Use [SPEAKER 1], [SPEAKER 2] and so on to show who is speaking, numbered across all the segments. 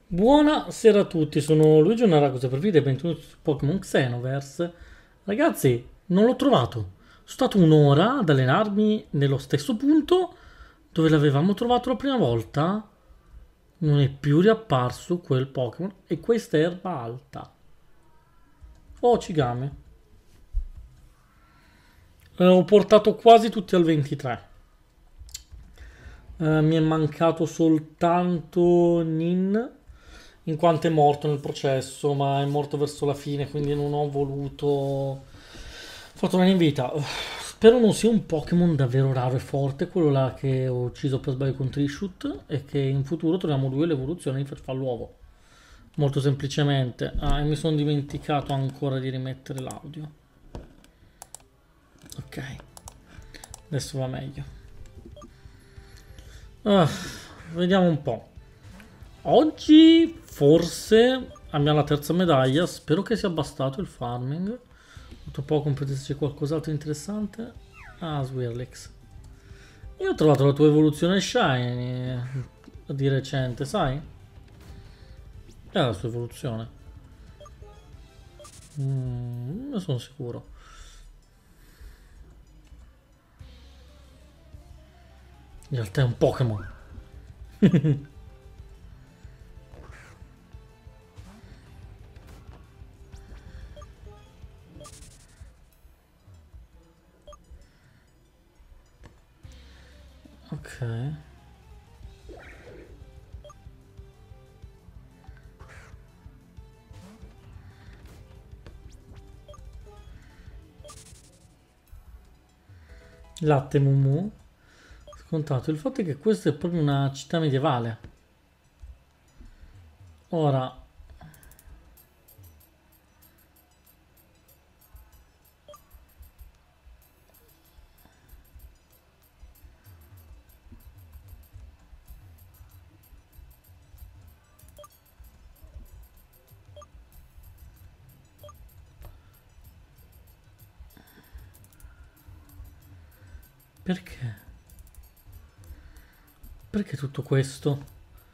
[SPEAKER 1] Buonasera a tutti, sono Luigi Naracusa per video e benvenuti su Pokémon Xenoverse. Ragazzi, non l'ho trovato. Sono stato un'ora ad allenarmi nello stesso punto dove l'avevamo trovato la prima volta. Non è più riapparso quel Pokémon e questa è erba alta. Oh, Cigame. Ho portato quasi tutti al 23. Mi è mancato soltanto Nin, in quanto è morto nel processo, ma è morto verso la fine, quindi non ho voluto fortunare in vita. Spero non sia un Pokémon davvero raro e forte, quello là che ho ucciso per sbaglio con Trishut, e che in futuro troviamo lui l'evoluzione per fare l'uovo. Molto semplicemente. Ah, e mi sono dimenticato ancora di rimettere l'audio. Ok, adesso va meglio. Ah, vediamo un po'. Oggi forse abbiamo la terza medaglia. Spero che sia bastato il farming. Tra poco potesse c'è qualcos'altro interessante. Ah, Swirlix. Io ho trovato la tua evoluzione Shiny di recente, sai? È la sua evoluzione. Ne sono sicuro. In realtà è un Pokémon. Ok. Latte Mumu. Scontato. Il fatto è che questa è proprio una città medievale. Ora, perché? Perché tutto questo?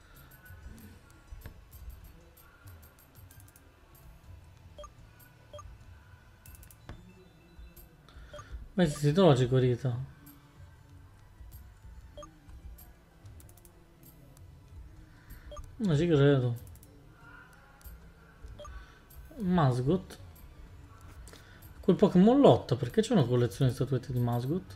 [SPEAKER 1] Ma si trova Cicorita? Non ci credo. Masgot? Quel Pokémon lotta, perché c'è una collezione di statuette di Masgot?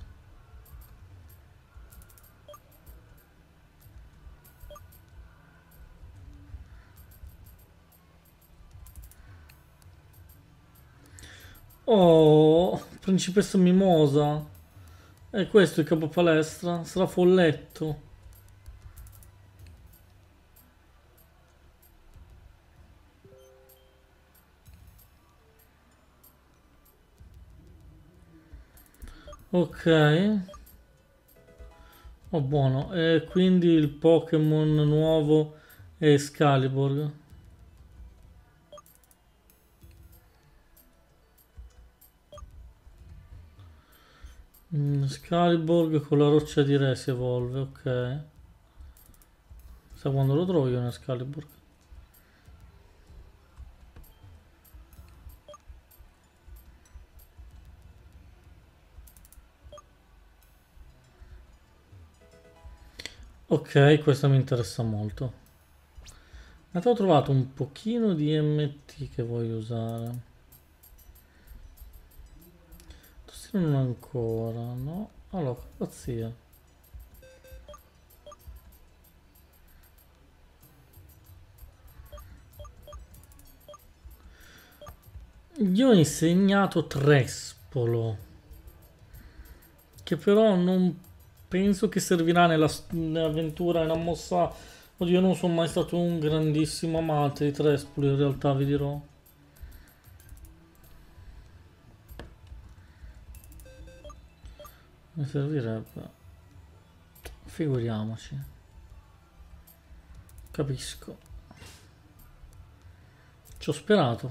[SPEAKER 1] Oh, principessa Mimosa. E questo è il capo palestra? Sarà folletto. Ok. Oh, buono. E quindi il Pokémon nuovo è Excalibur. Excalibur con la roccia di re si evolve, ok. Sa quando lo trovo io un Excalibur? Ok, questo mi interessa molto. Ho trovato un pochino di MT che voglio usare. Tostino non ancora, no? Allora, pazzia. Gli ho insegnato Trespolo, che però non penso che servirà nell'avventura, nella mossa. Oddio, io non sono mai stato un grandissimo amante di Trespolo, in realtà vi dirò. Mi servirebbe. Figuriamoci. Capisco. Ci ho sperato.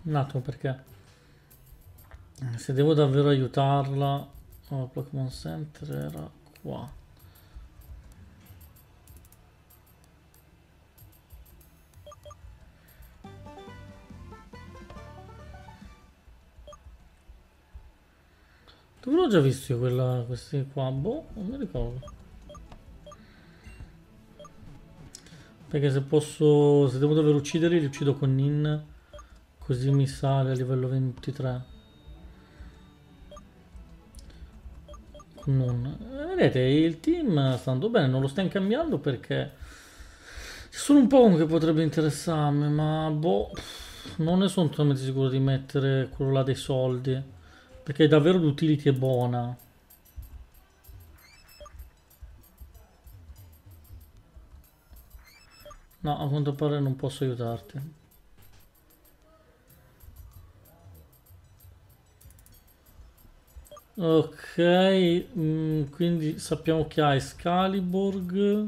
[SPEAKER 1] Un attimo perché se devo davvero aiutarla, oh, Pokémon Center era qua. Dove l'ho già visto io questi qua? Boh, non mi ricordo. Perché se devo davvero ucciderli, li uccido con Nin, così mi sale a livello 23. Con Nun. Vedete, il team sta andando bene, non lo stiamo cambiando perché c'è solo un po' che potrebbe interessarmi, ma boh, non ne sono totalmente sicuro di mettere quello là dei soldi, perché davvero l'utility è buona. No, a quanto pare non posso aiutarti. Ok, quindi sappiamo che ha Excalibur.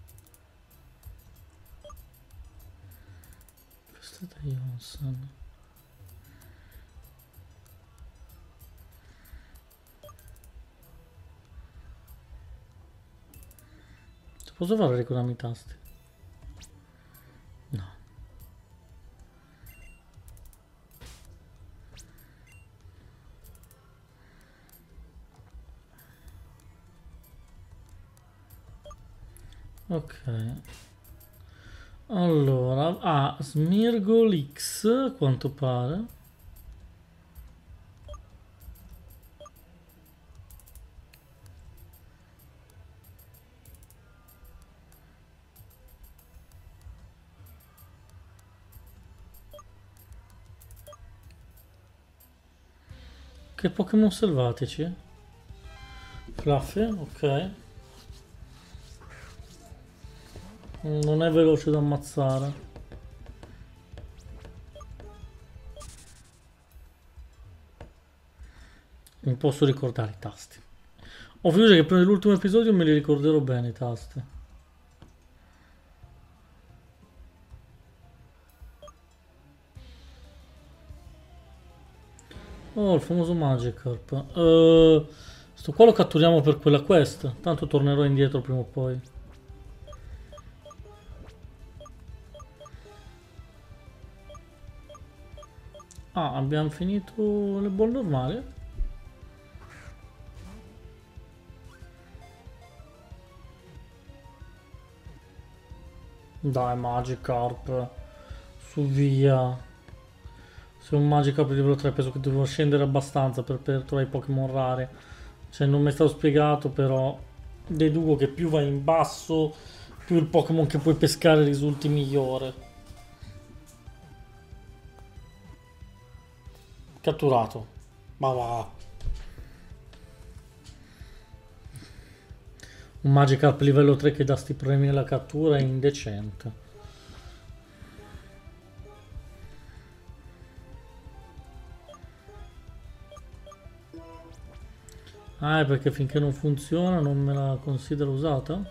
[SPEAKER 1] Questa è da Johnson. Posso fare ricordarmi i tasti? No. Ok. Allora, Smirgol X, a quanto pare. Che Pokémon selvatici? Fluffy, ok. Non è veloce da ammazzare. Non posso ricordare i tasti. Ho fiducia che prima dell'ultimo episodio me li ricorderò bene i tasti. Oh, il famoso Magikarp. Sto qua lo catturiamo per quella quest. Tanto tornerò indietro prima o poi. Ah, abbiamo finito le ball normali? Dai, Magikarp. Su via. Se un Magikarp di livello 3 penso che devo scendere abbastanza per trovare i Pokémon rari. Cioè, non mi è stato spiegato, però deduco che più vai in basso, più il Pokémon che puoi pescare risulti migliore. Catturato. Ma va. Un Magikarp livello 3 che dà sti problemi nella cattura è indecente. Ah, è perché finché non funziona non me la considero usata?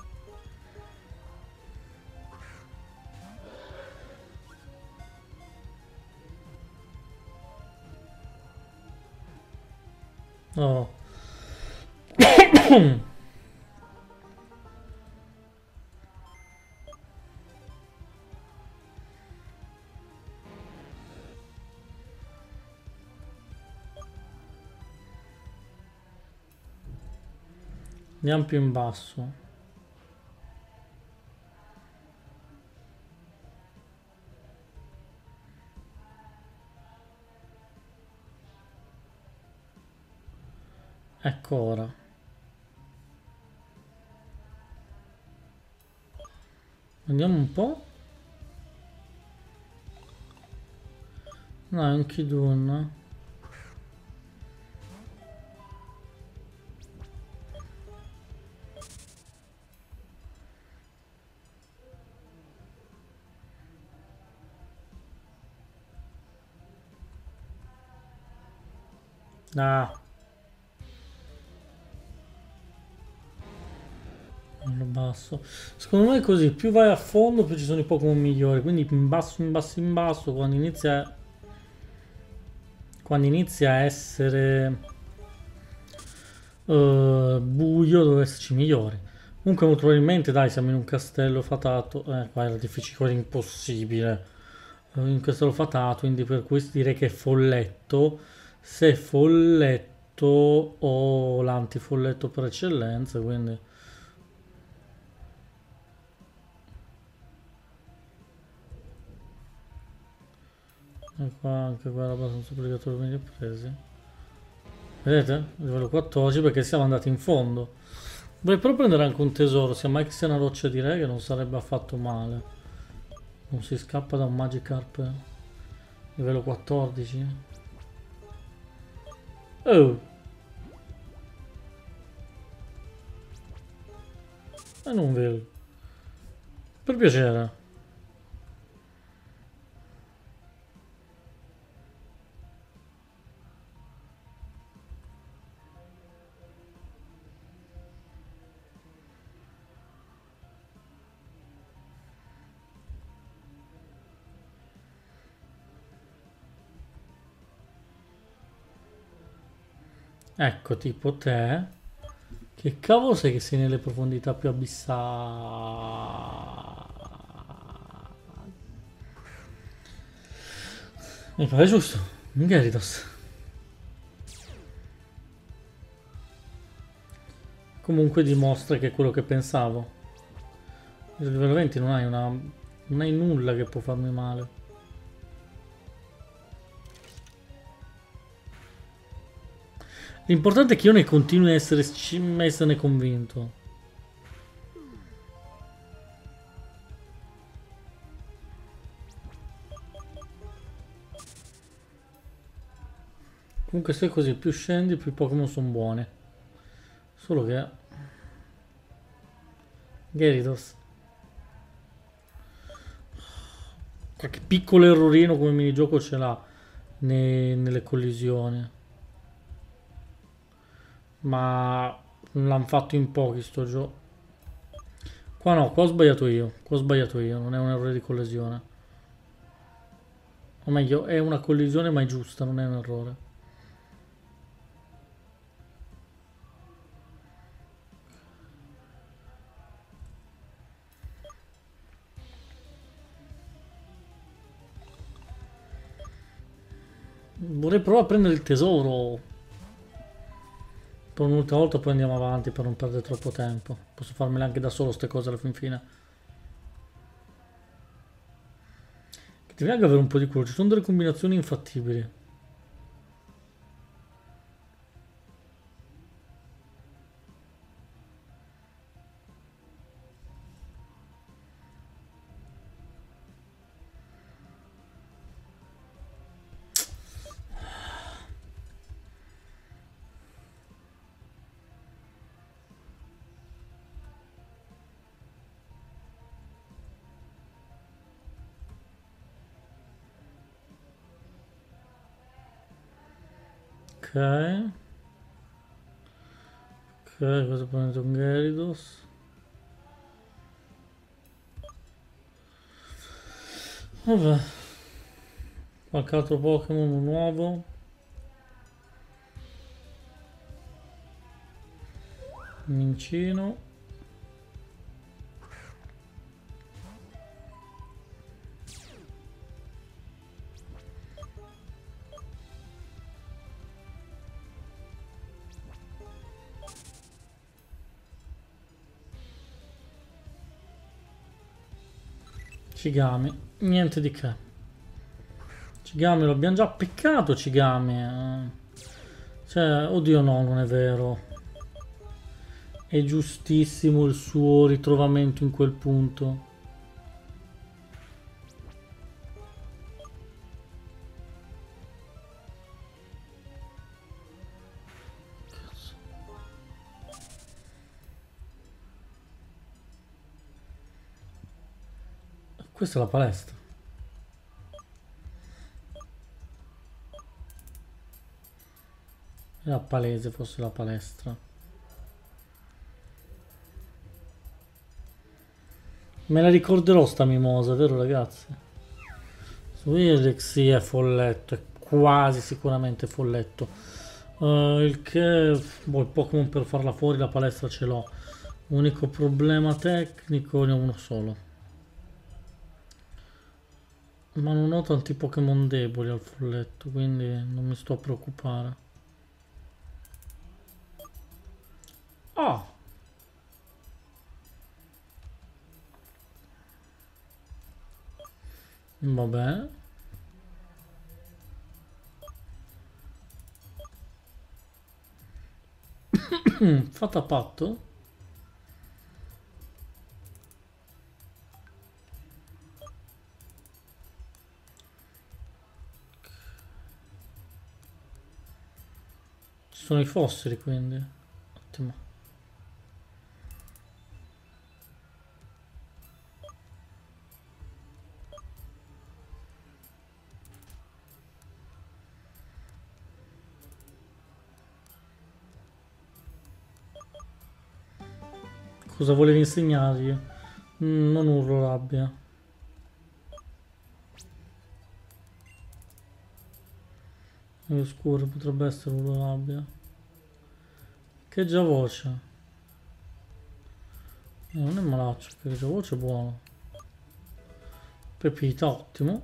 [SPEAKER 1] Oh. Andiamo più in basso. Ecco ora. Andiamo un po'. No, è un Kidun. Ah. Non lo basso. Secondo me è così, più vai a fondo più ci sono i Pokémon migliori. Quindi in basso, in basso, in basso, quando inizia... quando inizia a essere buio dove esserci migliori. Comunque molto probabilmente dai, siamo in un castello fatato. Qua era difficile, qua era impossibile. In un castello fatato, quindi per questo direi che è folletto. Se è folletto ho l'antifolletto per eccellenza, quindi... E qua anche qua era abbastanza obbligatorio venire presi. Vedete? Livello 14 perché siamo andati in fondo. Vorrei però prendere anche un tesoro, sia mai che sia una roccia di re che non sarebbe affatto male. Non si scappa da un Magikarp livello 14. Oh! E non vedo. Per piacere. Ecco, tipo te. Che cavolo sei che sei nelle profondità più abissali? Mi pare giusto. Gyarados. Comunque dimostra che è quello che pensavo. Il livello 20 non hai una... non hai nulla che può farmi male. L'importante è che io ne continui a esserne convinto. Comunque se è così, più scendi, più i Pokémon sono buoni. Solo che... Gyarados. Qualche piccolo errorino come minigioco ce l'ha nelle collisioni. Ma l'hanno fatto in pochi sto gioco. Qua no, qua ho sbagliato io. Qua ho sbagliato io, non è un errore di collisione. O meglio, è una collisione ma è giusta, non è un errore. Vorrei provare a prendere il tesoro. Per un'ultima volta poi andiamo avanti per non perdere troppo tempo. Posso farmele anche da solo ste cose alla fin fine. Che ti venga avere un po' di culo. Ci sono delle combinazioni infattibili. Ok. Ok, cosa prende un Gyarados? Vabbè. Qualche altro Pokémon nuovo? Mincino. Cigami. Niente di che. Cigami lo abbiamo già peccato, Cigami. Cioè, oddio no, non è vero. È giustissimo il suo ritrovamento in quel punto. Cazzo. Questa è la palestra. Era palese fosse la palestra. Me la ricorderò sta mimosa, vero ragazzi? Su Irex sì, è folletto, è quasi sicuramente folletto. Il che, boh, il Pokémon per farla fuori la palestra ce l'ho. Unico problema tecnico ne ho uno solo. Ma non ho tanti Pokémon deboli al folletto, quindi non mi sto a preoccupare. Ah, va bene. Fatta a patto. Ci sono i fossili, quindi. Ottimo. Cosa volevi insegnargli? Non urlo rabbia. È oscuro, potrebbe essere urlo rabbia. Che già voce. Non è malaccio, che già voce è buono. Pepita, ottimo.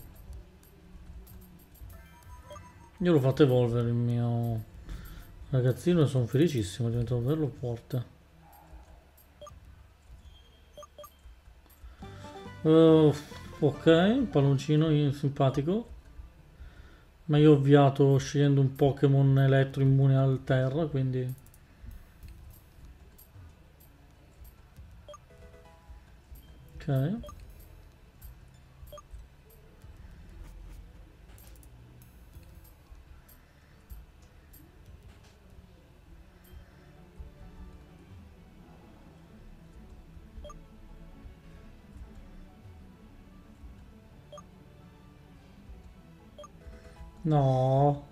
[SPEAKER 1] Io l'ho fatto evolvere il mio ragazzino e sono felicissimo, è diventato bello forte. Uh, ok, palloncino simpatico. Ma io ho avviato scegliendo un Pokémon elettro immune al terra, quindi... Ok. No.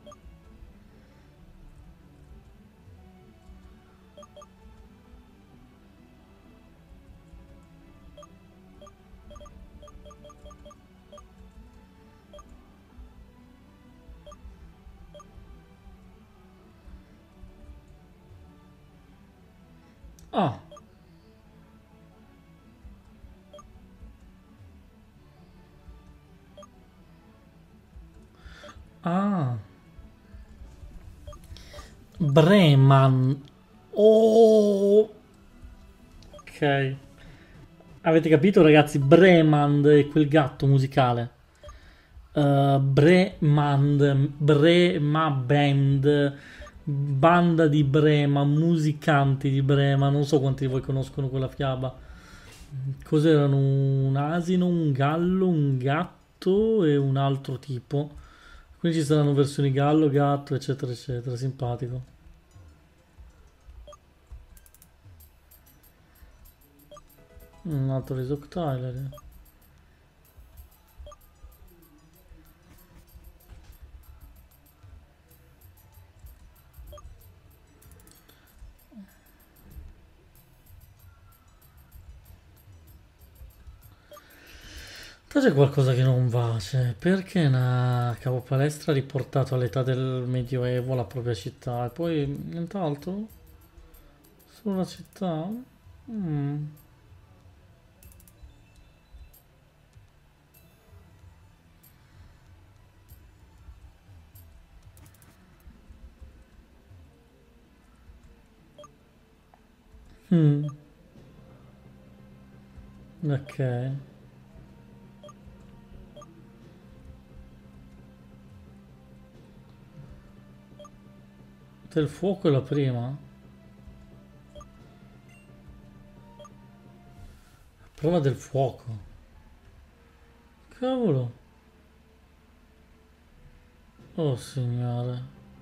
[SPEAKER 1] Ah. Ah. Breman. Oh. Ok. Avete capito, ragazzi? Bremand è quel gatto musicale. Bremand, Brema Band, banda di Brema, musicanti di Brema. Non so quanti di voi conoscono quella fiaba. Cos'erano? Un asino, un gallo, un gatto e un altro tipo. Quindi ci saranno versioni gallo, gatto, eccetera, eccetera. Simpatico. Un altro Resoc Tyler. Però c'è qualcosa che non va, cioè, perché una capopalestra ha riportato all'età del Medioevo la propria città e poi nient'altro? Solo la città? Mm. Mm. Ok. Del fuoco è la prima? Prova del fuoco. Cavolo. Oh signore.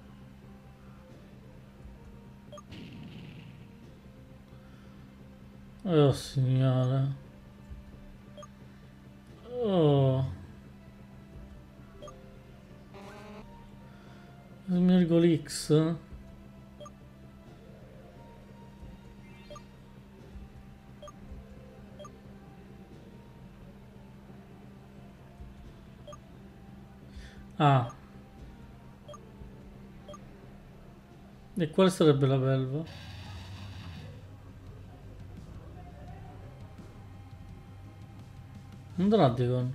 [SPEAKER 1] Oh signore. Oh. Smirgolix. Ah. E quale sarebbe la belva? Un Dradigon.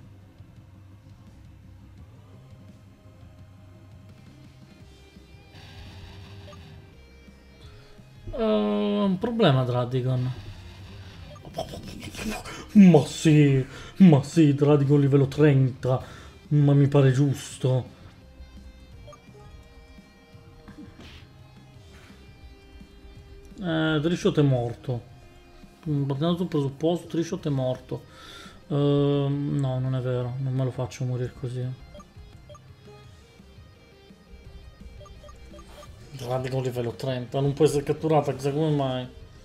[SPEAKER 1] Un problema Dradigon. Ma sì, Dradigon livello 30. Ma mi pare giusto. Trishot è morto. Partendo sul presupposto, Trishot è morto. No, non è vero, non me lo faccio morire così. Dradigon livello 30, non può essere catturata, chissà come mai.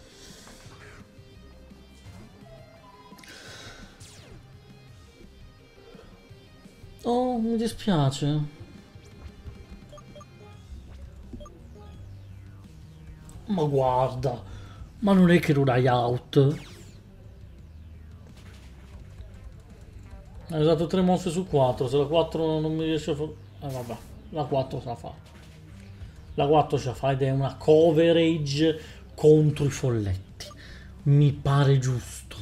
[SPEAKER 1] Oh, mi dispiace. Ma guarda, ma non è che non hai out. Hai usato 3 mostre su 4, se la 4 non mi riesce a fare... vabbè, la 4 se la fa. La 4 ce la fa ed è una coverage contro i folletti. Mi pare giusto.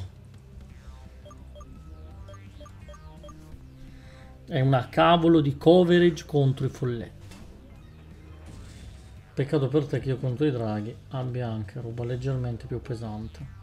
[SPEAKER 1] È una cavolo di coverage contro i folletti. Peccato per te che io contro i draghi abbia anche roba leggermente più pesante.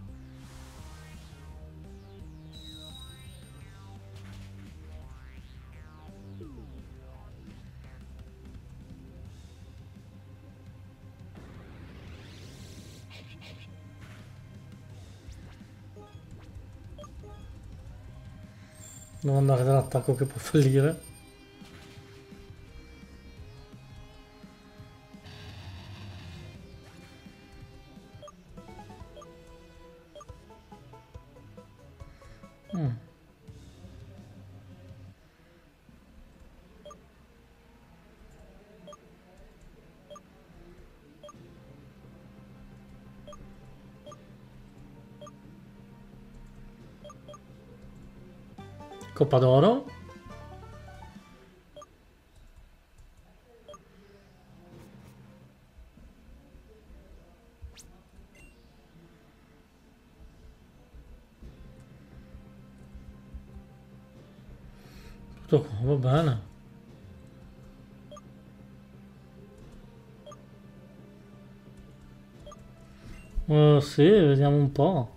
[SPEAKER 1] Devo andare dall'attacco che può fallire. Mm. Coppa d'oro. Tutto qua, va bene. Sì, vediamo un po'.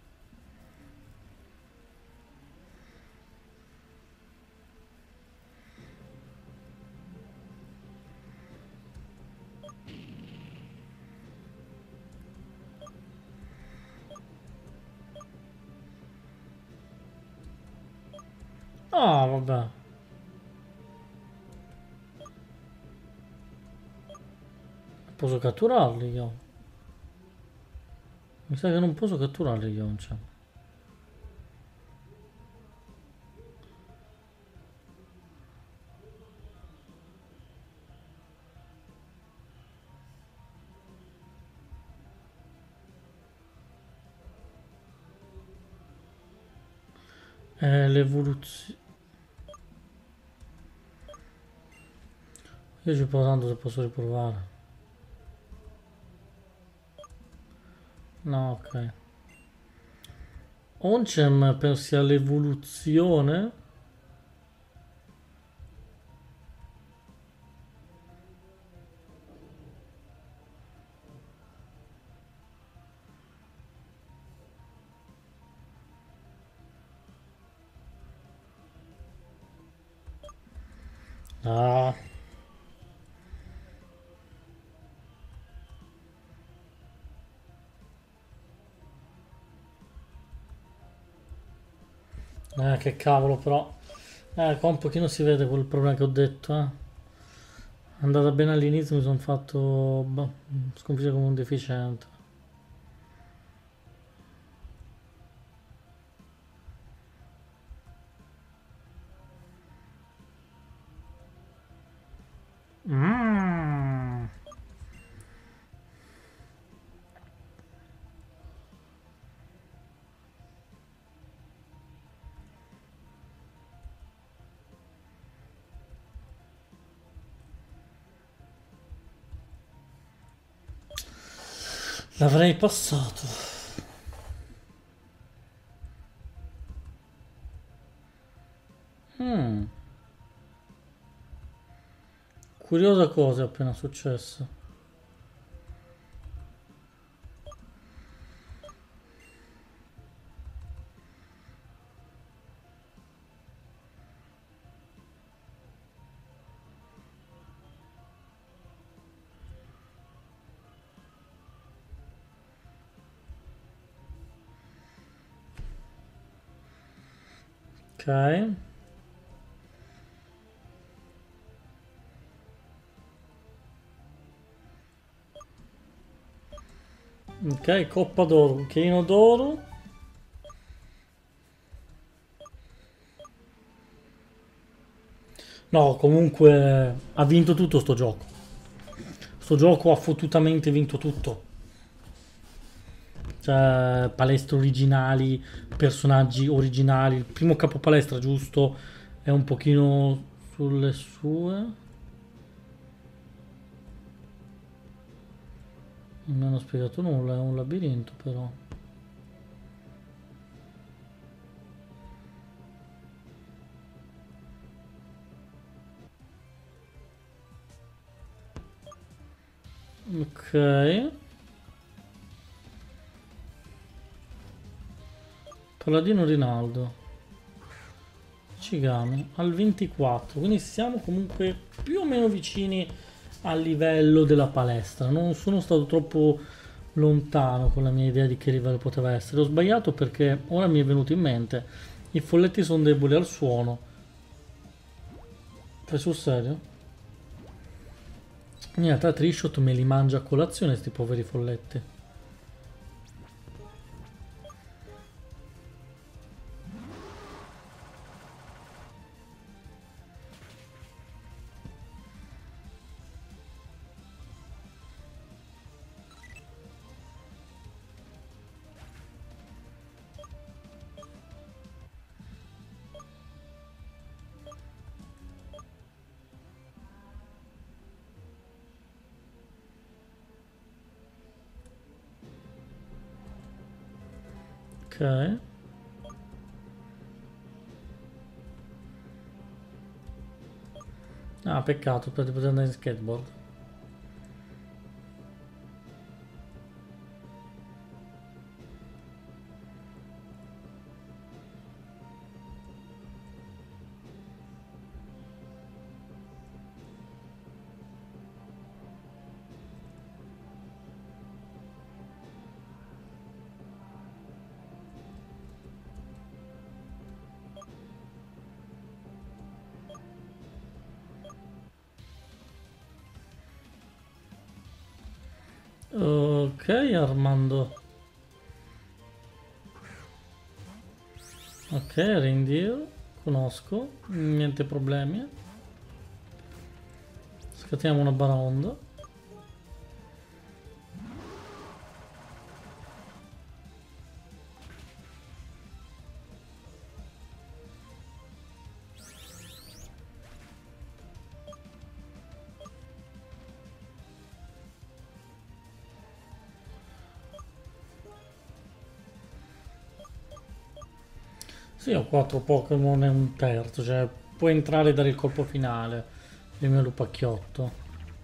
[SPEAKER 1] Ah, vabbè. Posso catturarli io. Mi sa che non posso catturarli io, cioè. L'evoluzione. Io ci provo tanto se posso riprovare. No, ok. Oncem pensi all'evoluzione? Ah, che cavolo però. Qua un pochino si vede quel problema che ho detto, eh. È andata bene all'inizio, mi sono fatto boh, sconfiggere come un deficiente. Mm. L'avrei passato. Mm. Curiosa cosa è appena successa. Ok. Ok, Coppa d'Oro, cucchiaino d'oro. No, comunque ha vinto tutto sto gioco. Sto gioco ha fottutamente vinto tutto. Cioè, palestre originali, personaggi originali. Il primo capo palestra, giusto, è un pochino sulle sue. Non mi hanno spiegato nulla, è un labirinto però. Ok. Paladino Rinaldo. Cigami al 24, quindi siamo comunque più o meno vicini al livello della palestra. Non sono stato troppo lontano con la mia idea di che livello poteva essere. Ho sbagliato perché ora mi è venuto in mente. I folletti sono deboli al suono. Fai sul serio? In realtà Trishot me li mangia a colazione sti poveri folletti. Ok. Ah, peccato, per poter andare in skateboard. Ok, Armando. Ok, reindeer. Conosco. Niente problemi. Scateniamo una baraonda. Sì, ho 4 Pokémon e un terzo, cioè può entrare e dare il colpo finale. Il mio lupacchiotto.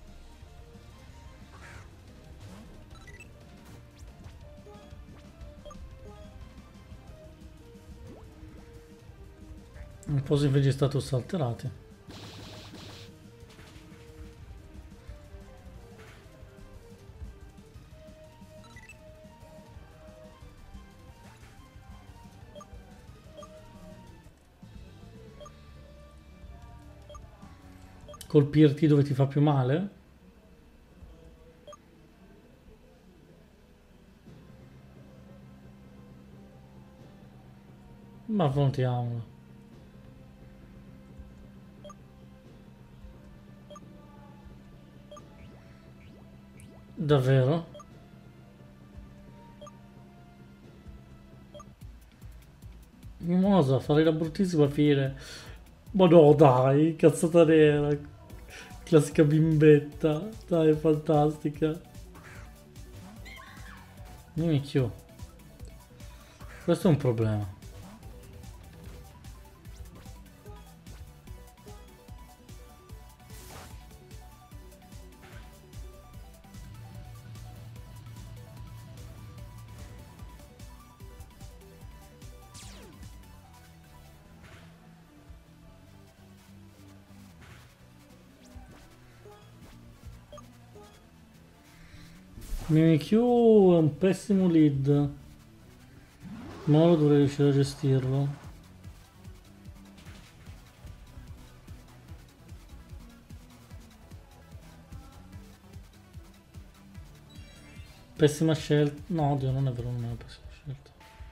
[SPEAKER 1] Un po' invece status alterati. Colpirti dove ti fa più male? Ma affrontiamolo. Davvero? Mimosa, farei la bruttissima fine. Ma no, dai, cazzata nera. Classica bimbetta. Dai, fantastica. Mimikyu. Questo è un problema. Mimikyu è un pessimo lead. Ma ora dovrei riuscire a gestirlo. Pessima scelta. No, oddio, non è vero, non è una pessima scelta.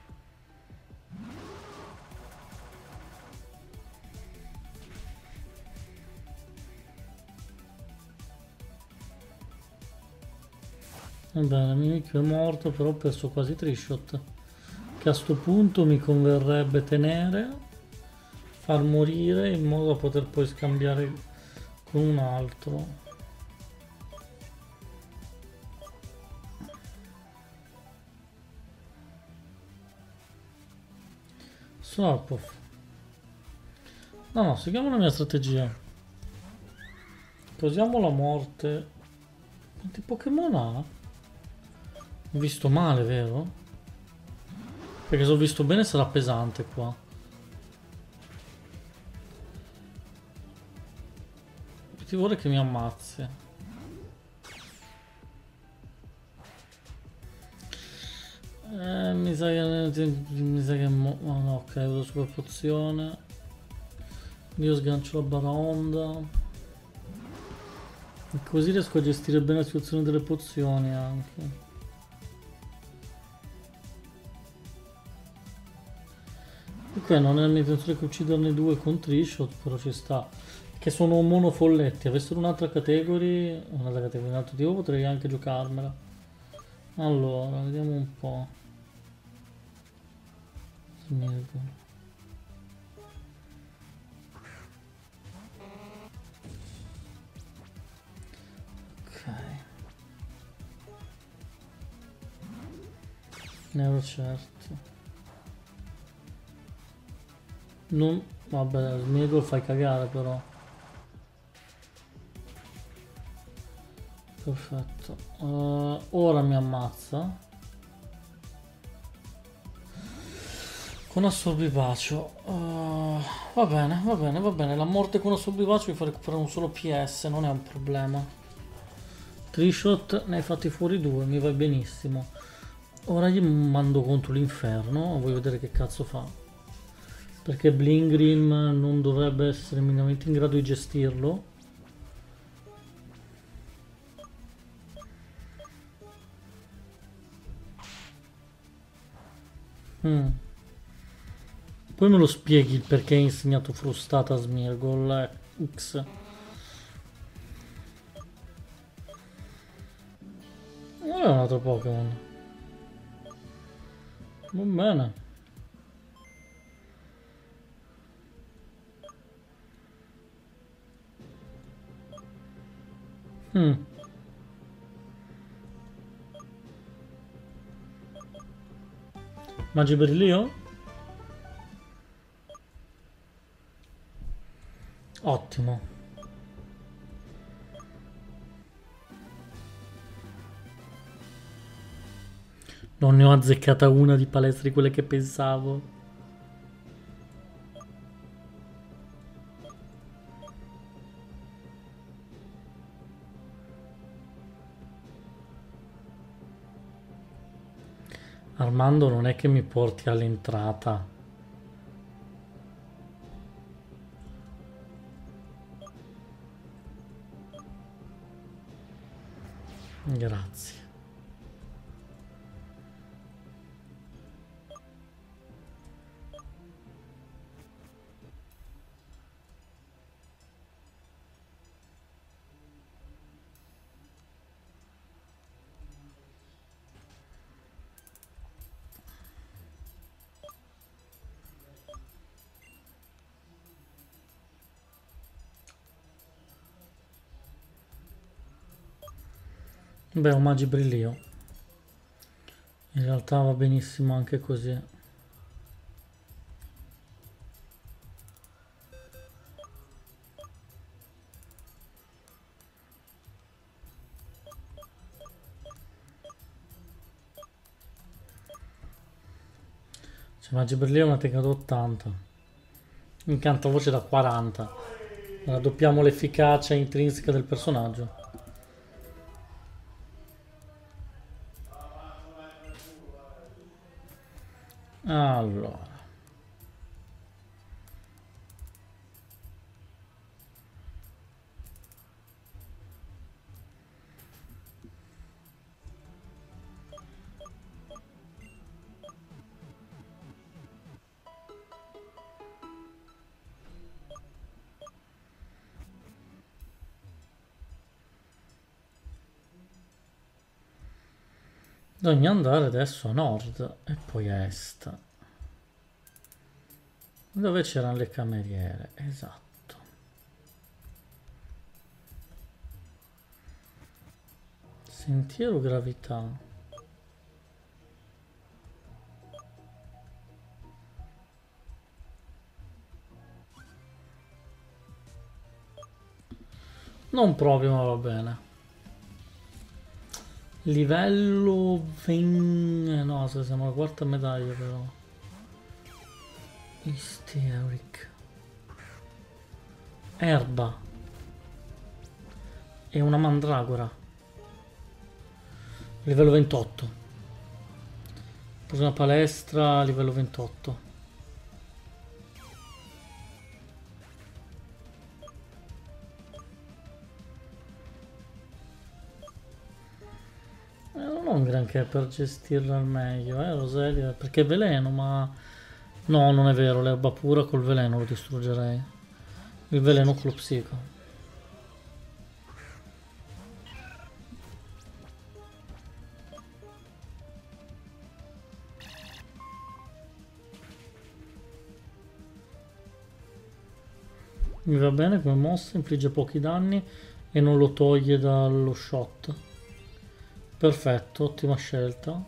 [SPEAKER 1] Va bene, Mimikyu è morto, però ho perso quasi Trishot. Che a sto punto mi converrebbe tenere, far morire in modo da poter poi scambiare con un altro. Slurpuff. No, no, seguiamo la mia strategia. Causiamo la morte. Quanti Pokémon ha? Ho visto male, vero? Perché se ho visto bene sarà pesante qua. Ti vuole che mi ammazzi. Mi sa che oh, no, ok, uso super pozione. Io sgancio la Baraonda. E così riesco a gestire bene la situazione delle pozioni anche. Ok, non è la mia intenzione che ucciderne due con Trishot, però ci sta. Che sono monofolletti. Avessero un'altra categoria, un altro tipo, potrei anche giocarmela. Allora, vediamo un po'. Smirgo. Ok. Ne ero certo. Non... Vabbè, Smirgo fai cagare però. Perfetto. Ora mi ammazza. Con assorbibacio. Va bene, va bene, va bene. La morte con assorbibacio mi fa recuperare un solo PS, non è un problema. Trishot ne hai fatti fuori due, mi va benissimo. Ora gli mando contro l'inferno, voglio vedere che cazzo fa. Perché Blingrim non dovrebbe essere minimamente in grado di gestirlo. Poi me lo spieghi il perché hai insegnato frustata a Smirgol X. Non è un altro Pokémon. Va bene. Magibrillio? Ottimo. Non ne ho azzeccata una di palestra di quelle che pensavo. Armando, non è che mi porti all'entrata. Grazie. Beh, un Magibrillio. In realtà va benissimo anche così. Cioè, Magia Berlì è una tecnica da 80. Incanto voce da 40. Raddoppiamo l'efficacia intrinseca del personaggio. Allora. Bisogna andare adesso a nord e poi a est. Dove c'erano le cameriere? Esatto. Sentiero gravità. Non proprio, ma va bene. Livello 20... No, se siamo alla quarta medaglia però. Hysteric. Erba. E una mandragora. Livello 28. Preso una palestra, livello 28. Non ho un granché per gestirla al meglio, Roselia, perché è veleno, ma... No, non è vero, l'erba pura col veleno lo distruggerei. Il veleno con lo psico. Mi va bene come mossa, infligge pochi danni e non lo toglie dallo shot. Perfetto, ottima scelta.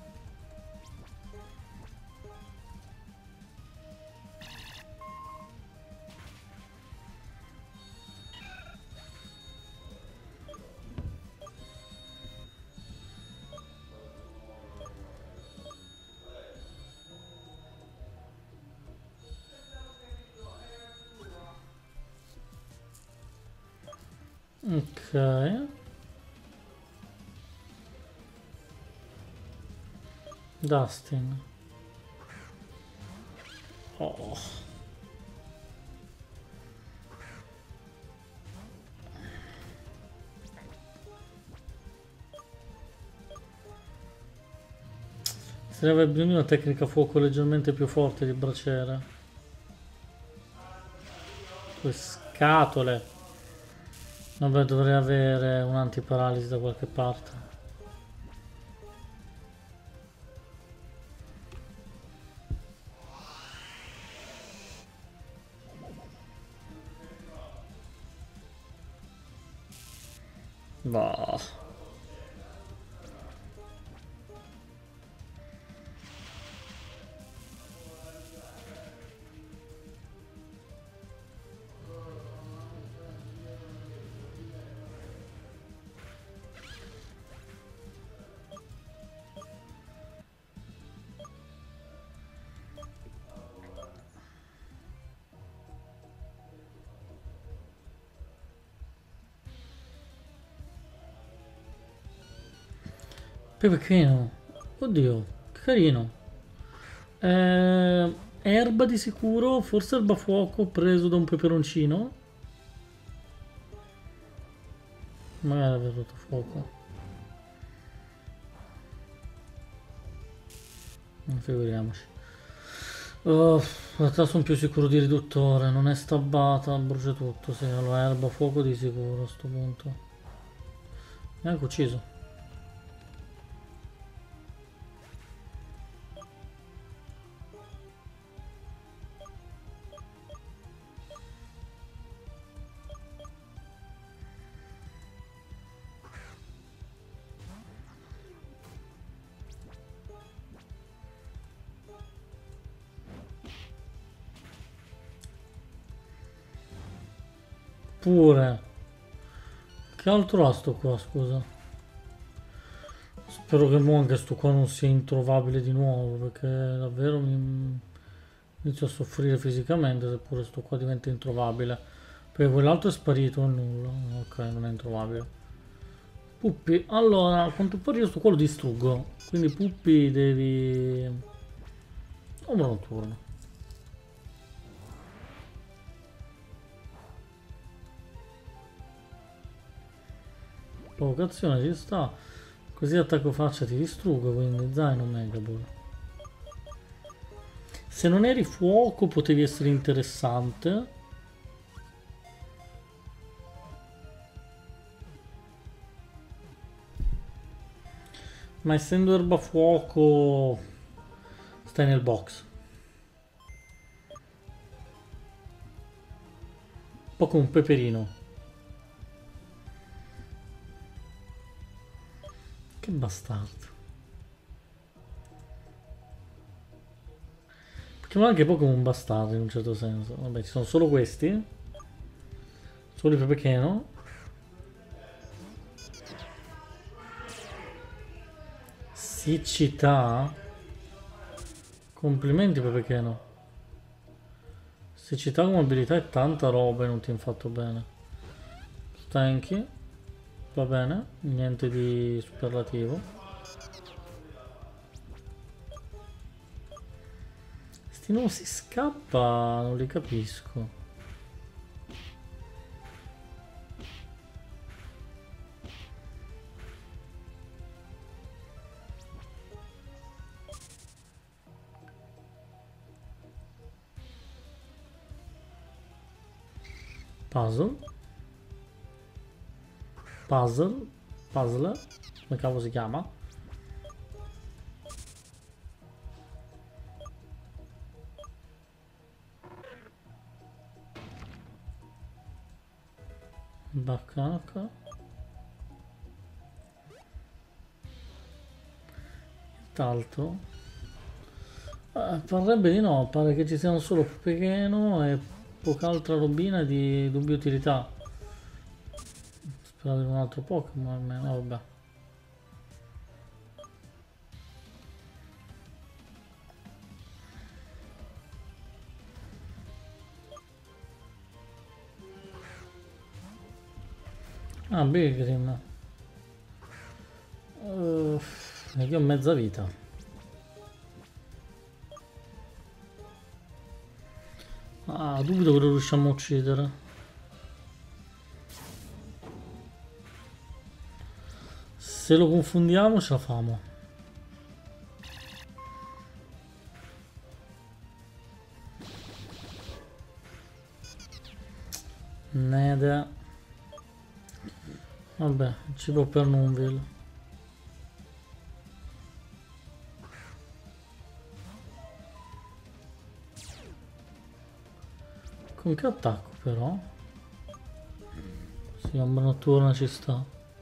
[SPEAKER 1] Ok. Dustin. Oh. Sarebbe bisogno di una tecnica a fuoco leggermente più forte di braciere. Due scatole. Vabbè, dovrei avere un'antiparalisi da qualche parte. Va. Pepechino. Oddio, che carino. Erba di sicuro, forse erba fuoco preso da un peperoncino. Magari aver rotto fuoco. Non figuriamoci. In realtà sono più sicuro di riduttore, non è stabbata, brucia tutto, sì, allora erba fuoco di sicuro a sto punto. Neanche ucciso. Oppure, che altro ha sto qua, scusa? Spero che mo anche sto qua non sia introvabile di nuovo, perché davvero mi inizio a soffrire fisicamente, seppure sto qua diventa introvabile. Perché quell'altro è sparito nel nulla. Ok, non è introvabile. Puppi, allora, a quanto pare io sto qua lo distruggo. Quindi Puppi devi... Ombra notturna. Provocazione ci sta. Così attacco faccia ti distruggo, quindi zaino Megaball. Se non eri fuoco potevi essere interessante. Ma essendo erba fuoco stai nel box. Un po' come un peperino. Che bastardo. Perché anche un po' come un bastardo in un certo senso. Vabbè, ci sono solo questi. Solo i pepecheno. Siccità. Complimenti pepecheno. Siccità come abilità è tanta roba e non ti ho fatto bene. Stanchi. Va bene. Niente di superlativo. Sti non si scappa. Non li capisco. Puzzle. Puzzle. Puzzle. Come cavolo si chiama? Baccacca. Intanto. Parrebbe di no. Pare che ci siano solo Pepecheno e poca altra robina di dubbia utilità. Speravo di un altro Pokémon almeno. Vabbè. Ah, Pilgrim. Io ho mezza vita. Ah, dubito che lo riusciamo a uccidere. Se lo confondiamo ce la famo. Nede. Vabbè, cibo per Nunville. Con che attacco però? Sì, ombra notturna ci sta.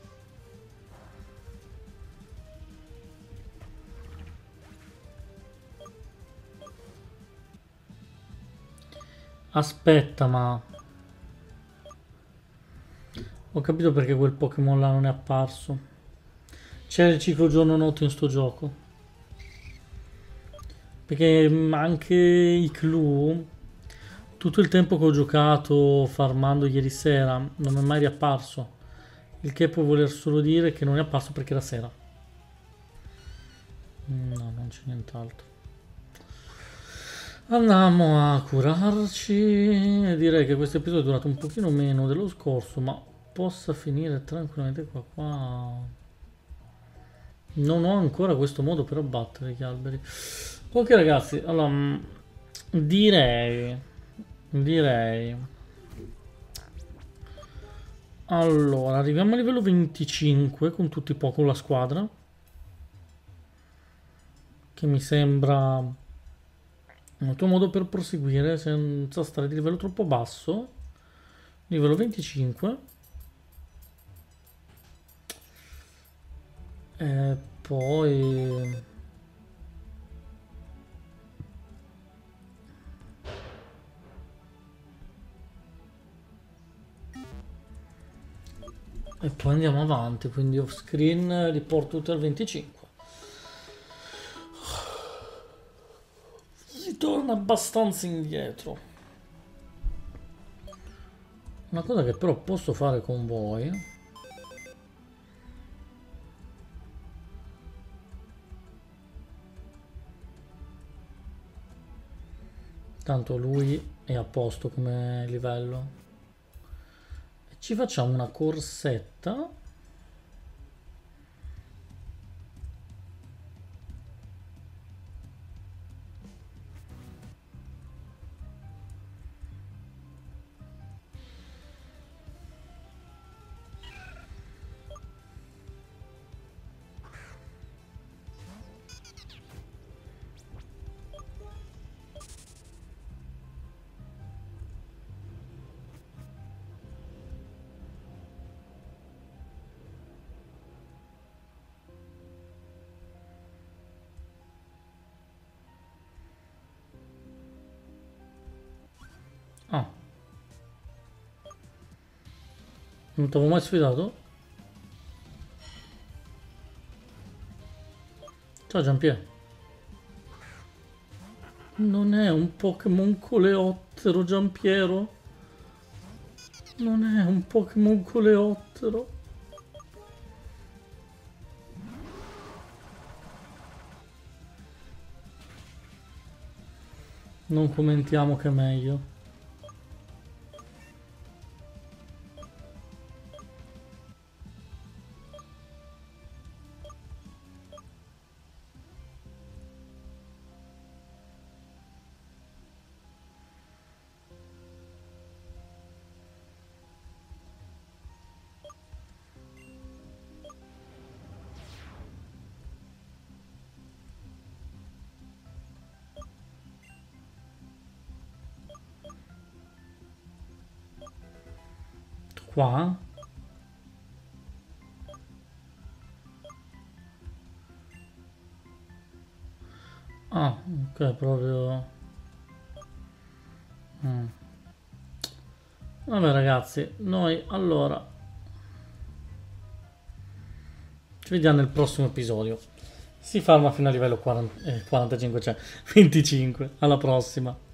[SPEAKER 1] Aspetta, ma... Ho capito perché quel Pokémon là non è apparso. C'è il ciclo giorno-notte in sto gioco. Perché anche i clou, tutto il tempo che ho giocato farmando ieri sera, non è mai riapparso. Il che può voler solo dire che non è apparso perché era sera. No, non c'è nient'altro. Andiamo a curarci e direi che questo episodio è durato un pochino meno dello scorso, ma possa finire tranquillamente qua. Non ho ancora questo modo per abbattere gli alberi. Ok ragazzi, allora direi allora arriviamo a livello 25 con tutti con la squadra, che mi sembra un tuo modo per proseguire senza stare di livello troppo basso. Livello 25. E poi... e poi andiamo avanti, quindi off screen li porto tutti al 25. Si torna abbastanza indietro. Una cosa che però posso fare con voi, tanto lui è a posto come livello, e ci facciamo una corsetta. Ah, non ti avevo mai sfidato? Ciao Giampiero. Non è un Pokémon coleottero, Giampiero? Non è un Pokémon coleottero? Non commentiamo che è meglio. Qua? Ah, ok, proprio... Mm. Vabbè ragazzi, noi allora ci vediamo nel prossimo episodio. Si farma fino a livello 40, 45, cioè 25. Alla prossima.